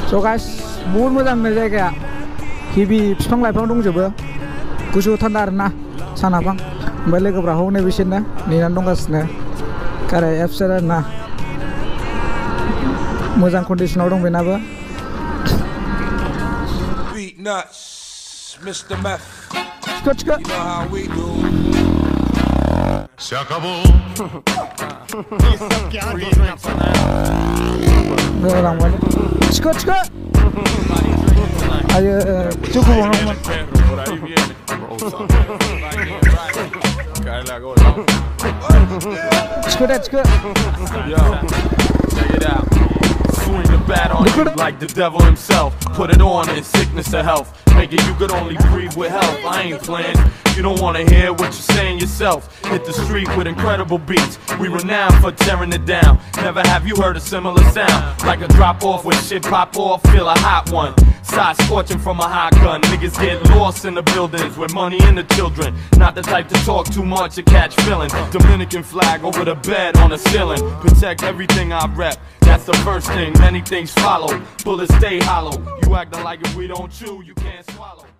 So guys, बहुत मोजां no जायगाया हेभि बिफां लाइफां दंजोबो गुसु थान्दा आरोना सानाफां ओमफ्राय लोगोफ्रा हनै बिसोरनो नेनानै दंगासिनो गारि एप्स आरोना मोजां कन्डिसनाव दं बेनाबो चिको Se acabó. Chico. Ayo, cukup banget. Chico. Yo, check it out. Swing the bat on you like the devil himself. Put it on in sickness or health. Make it you could only breathe with help. I ain't playing. You don't wanna hear what you're saying yourself. Hit the street with incredible beats. We renowned for tearing it down. Never have you heard a similar sound. Like a drop off when shit pop off. Feel a hot one. Side scorching from a hot gun. Niggas get lost in the buildings with money and the children. Not the type to talk too much or catch feelings. Dominican flag over the bed on the ceiling. Protect everything I rep. That's the first thing. Many things follow. Bullets stay hollow. You acting like if we don't chew, you can't swallow.